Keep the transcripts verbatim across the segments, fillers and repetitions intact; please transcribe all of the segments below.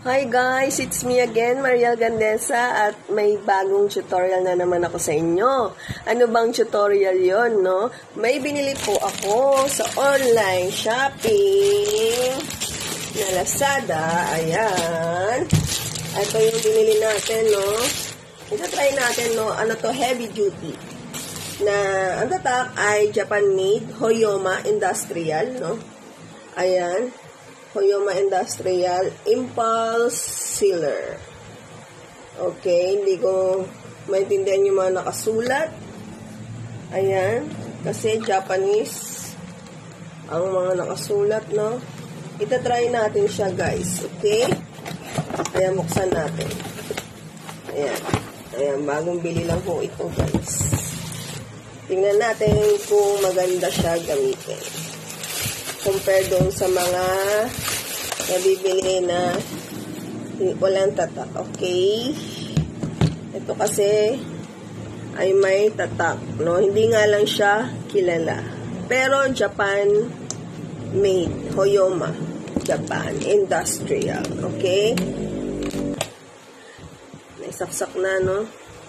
Hi guys, it's me again, Mariel Gandesa, at may bagong tutorial na naman ako sa inyo. Ano bang tutorial yon, no? May binili po ako sa online shopping na Lazada. Ayan. Ito yung binili natin, no? Ito try natin, no? Ano to? Heavy duty. Na ang tatak ay Japan-made, Hoyoma Industrial, no? Ayan. Hoyoma Industrial Impulse Sealer. Okay, hindi ko maintindihan yung mga nakasulat. Ayan, kasi Japanese ang mga nakasulat, no? Ita-try natin siya, guys. Okay? Ayan, buksan natin. Ayan. Ayan, bagong bili lang po ito, guys. Tingnan natin kung maganda siya gamitin compare doon sa mga nabibili na walang tatak. Okay? Ito kasi ay may tatak, no? Hindi nga lang siya kilala. Pero Japan made. Hoyoma. Japan. Industrial. Okay? Naisaksak na, no?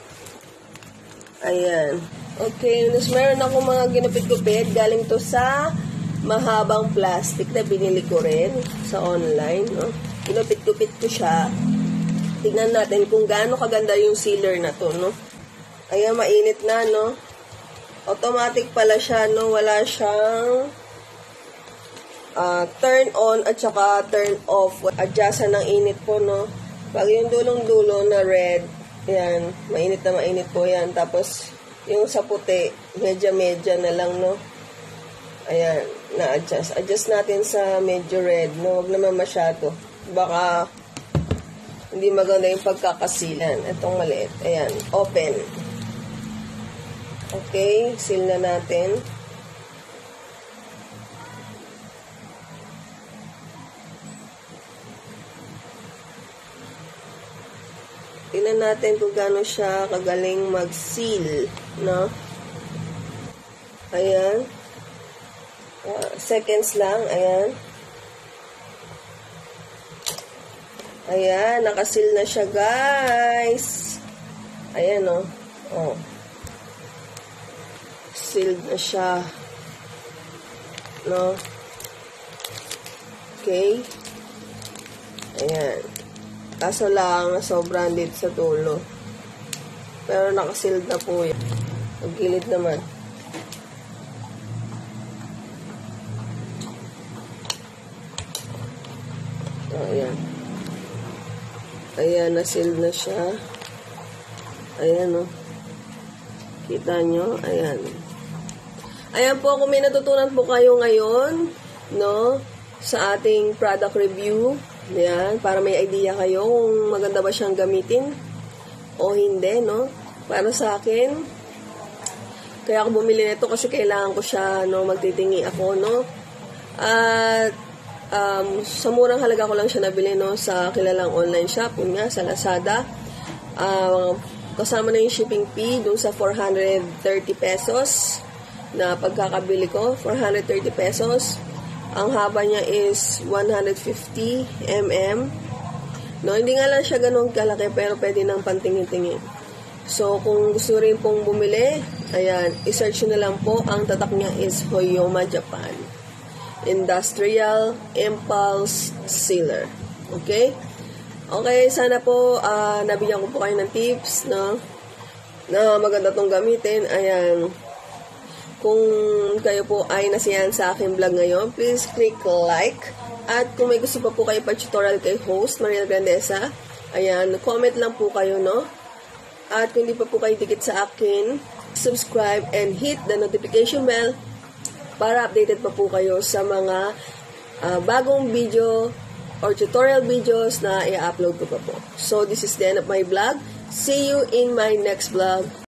Ayan. Okay. Tapos meron ako mga ginupit-gupit. Galing to sa mahabang plastic na binili ko rin sa online, no? Pinupit-kupit ko siya. Tignan natin kung gaano kaganda yung sealer na to, no? Ayan, mainit na, no? Automatic pala siya, no? Wala siyang uh, turn on at saka turn off. Adjustan ng init po, no? Pag yung dulong-dulo na red, yan, mainit na mainit po yan. Tapos, yung sa puti, medya-medya na lang, no? Ayan, na-adjust. Adjust natin sa medyo red, no? Huwag naman masyado. Baka hindi maganda yung pagkakasilan. Itong maliit. Ayan, open. Okay, seal na natin. Tingnan natin kung gaano siya kagaling mag-seal, no? Ayan. Uh, seconds lang. Ayan. Ayan. Nakasil na siya, guys. Ayan, oh. Oh. Sealed na siya. No? Okay. Ayan. Kaso lang, sobrang dito sa tulo. Pero nakasealed na po yan. Ang gilid naman. Ayan. Ayan, na-seal na siya. Ayan, oh. Kita nyo? Ayan. Ayan po, kung may natutunan po kayo ngayon, no, sa ating product review, ayan, para may idea kayo kung maganda ba siyang gamitin o hindi, no. Para sa akin, kaya ako bumili nito kasi kailangan ko siya, no, magtitingi ako, no. At Um, sa murang halaga ko lang siya nabili, no, sa kilalang online shop, yun nga, sa Lazada. Uh, kasama na yung shipping fee dun sa four hundred thirty pesos na pagkakabili ko, four hundred thirty pesos. Ang haba niya is one hundred fifty millimeters. No, hindi nga lang siya ganun kalaki, pero pwede nang pantingin-tingin. So, kung gusto rin pong bumili, ayan, isearch na lang po. Ang tatak niya is Hoyoma Japan Industrial Impulse Sealer. Okay? Okay, sana po uh, nabigyan ko po kayo ng tips, no? Na maganda tong gamitin. Ayan. Kung kayo po ay nasiyahan sa aking vlog ngayon, please click like. At kung may gusto pa po kayo pa-tutorial kay host, Mariel Gandesa, ayan, comment lang po kayo, no? At kung hindi pa po kayo dikit sa akin, subscribe and hit the notification bell para updated pa po kayo sa mga uh, bagong video or tutorial videos na i-upload ko pa po. So, this is the end of my vlog. See you in my next vlog.